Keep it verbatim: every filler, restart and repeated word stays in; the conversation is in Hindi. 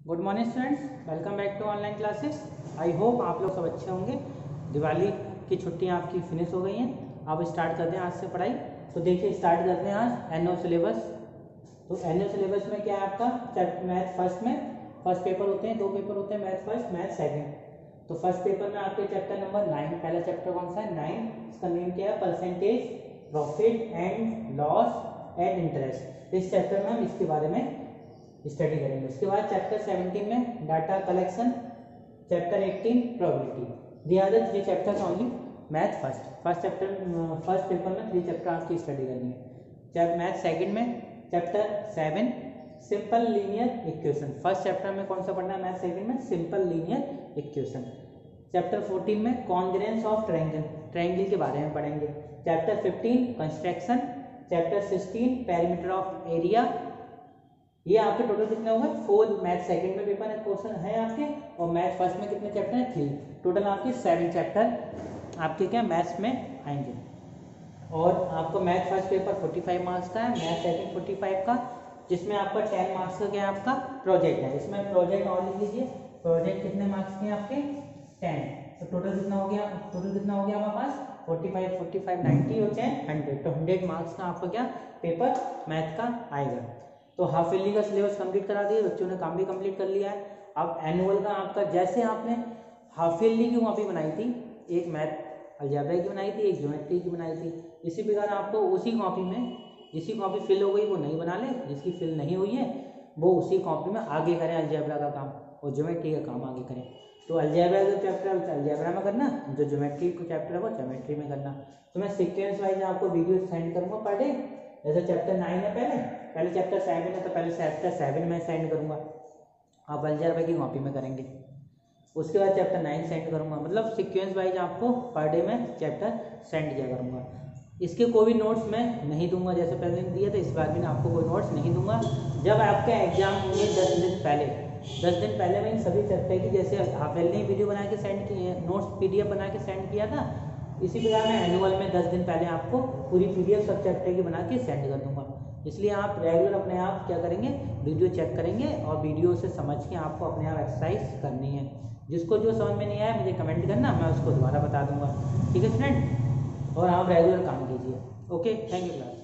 Good morning students, welcome back to online classes. I hope आप लोग सब अच्छे होंगे। दिवाली की छुट्टियां आपकी फिनिश हो गई हैं। अब स्टार्ट करते हैं आज से पढ़ाई। तो देखिए स्टार्ट करते हैं आज एनुअल सिलेबस। तो एनुअल सिलेबस में क्या है आपका मैथ फर्स्ट में फर्स्ट पेपर होते हैं, दो पेपर होते हैं, मैथ फर्स्ट मैथ सेकेंड। तो फर्स्ट पेपर में आपके चैप्टर नंबर नाइन, पहला चैप्टर कौन सा है? नाइन। इसका नेम क्या है? Percentage, profit and loss and interest. इस चैप्टर में हम इसके बारे में स्टडी करेंगे। उसके बाद चैप्टर सेवनटीन में data collection, chapter eighteen probability. They are the three chapters only math first. First chapter first paper में थ्री चैप्टर आपकी स्टडी करनी है। मैथ सेकंड में chapter seven simple linear equation. First chapter में कौन सा पढ़ना है? मैथ सेकंड में simple linear equation. Chapter fourteen में कॉन्ग्रुएंस ऑफ ट्रायंगल, ट्रायंगल के बारे में पढ़ेंगे। Chapter fifteen construction, chapter sixteen perimeter of area. ये आपके टोटल कितने हो गए? फोर। मैथ सेकंड में पेपर है क्वेश्चन है आपके, और मैथ फर्स्ट में कितने चैप्टर हैं? थ्री। टोटल आपके सेवन चैप्टर आपके क्या मैथ्स में आएंगे। और आपको math first paper forty five marks का है, मैथ सेकंड फोर्टी फाइव का, जिसमें आपका टेन मार्क्स का क्या है? आपका प्रोजेक्ट है। इसमें प्रोजेक्ट और लिख लीजिए। प्रोजेक्ट कितने मार्क्स के हैं आपके? टेन। तो टोटल कितना हो गया? टोटल कितना हो गया हमारे पास? Forty five, forty five, ninety और टेन हंड्रेड। तो हंड्रेड मार्क्स का आपका क्या पेपर मैथ का आएगा। तो हाफ ईयरली का सिलेबस कंप्लीट करा दिए, बच्चों ने काम भी कंप्लीट कर लिया है। अब एनुअल का आपका, जैसे आपने हाफ ईयरली की कॉपी बनाई थी, एक मैथ अलजेब्रा की बनाई थी, एक ज्योमेट्री की बनाई थी, इसी प्रकार आपको उसी कॉपी में, जिसकी कॉपी फिल हो गई वो नहीं बना ले, जिसकी फिल नहीं हुई है वो उसी कॉपी में आगे करें अलजेब्रा का काम, और ज्योमेट्री का काम आगे करें। तो अलजेब्रा का चैप्टर अलजेब्रा में करना, जो ज्योमेट्री का चैप्टर है वो ज्योमेट्री में करना। तो मैं सीक्वेंस वाइज आपको वीडियो सेंड करूँगा पर डे। जैसे चैप्टर नाइन है पहले पहले चैप्टर सेवन है, तो पहले चैप्टर सेवन में सेंड करूँगा, आप अलजेब्रा की कॉपी में करेंगे। उसके बाद चैप्टर नाइन सेंड करूँगा, मतलब सीक्वेंस वाइज आपको पर डे में चैप्टर सेंड किया करूँगा। इसके कोई भी नोट्स मैं नहीं दूंगा, जैसे पहले दिया था, इस बार भी मैं आपको कोई नोट्स नहीं दूंगा। जब आपके एग्जाम होंगे दस दिन पहले, दस दिन पहले मैं सभी चैप्टर की, जैसे हाफ ईयरली वीडियो बना के सेंड किए, नोट्स पीडीएफ बना के सेंड किया था, इसी प्रकार मैं एनुअल में दस दिन पहले आपको पूरी पीडीएफ सब चैप्टर की बना के सेंड कर दूंगा। इसलिए आप रेगुलर अपने आप क्या करेंगे? वीडियो चेक करेंगे, और वीडियो से समझ के आपको अपने आप एक्सरसाइज करनी है। जिसको जो समझ में नहीं आया मुझे कमेंट करना, मैं उसको दोबारा बता दूंगा। ठीक है स्टूडेंट, और आप रेगुलर काम कीजिए। Okay, thank you class.